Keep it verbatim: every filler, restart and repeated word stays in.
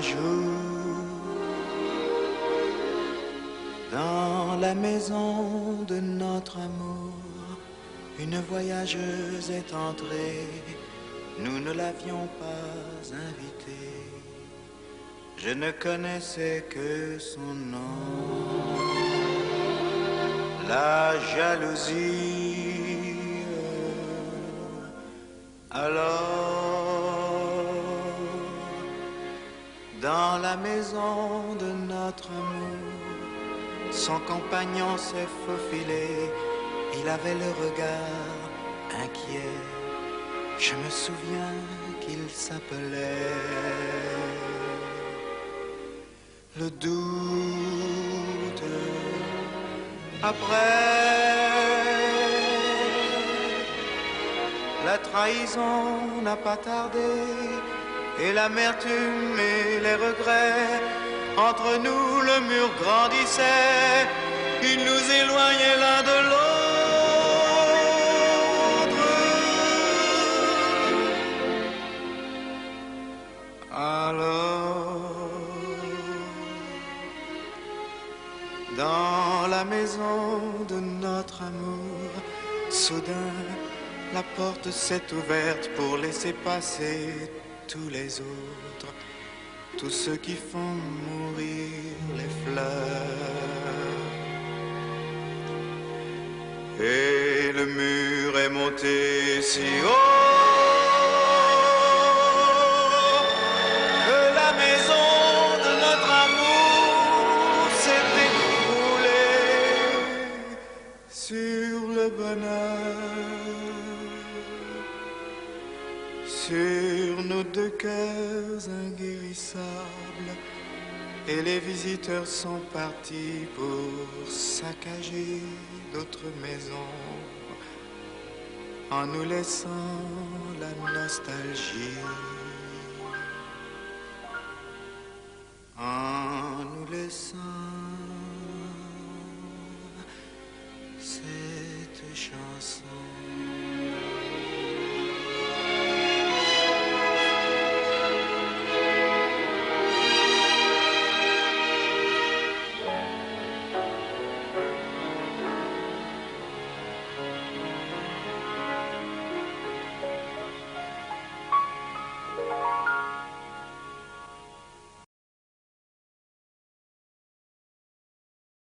jour, dans la maison de notre amour, une voyageuse est entrée, nous ne l'avions pas invitée. Je ne connaissais que son nom, la jalousie. Alors, dans la maison de notre amour, son compagnon s'est faufilé, il avait le regard inquiet. Je me souviens qu'il s'appelait le doute. Après, la trahison n'a pas tardé, et l'amertume et les regrets. Entre nous, le mur grandissait, il nous éloignait l'un de l'autre. Alors, dans la maison de notre amour, soudain, la porte s'est ouverte pour laisser passer tous les autres, tous ceux qui font mourir les fleurs. Et le mur est monté si haut que la maison de notre amour s'est écroulée sur le bonheur, sur nos deux cœurs inguérissables, et les visiteurs sont partis pour saccager d'autres maisons, en nous laissant la nostalgie, en nous laissant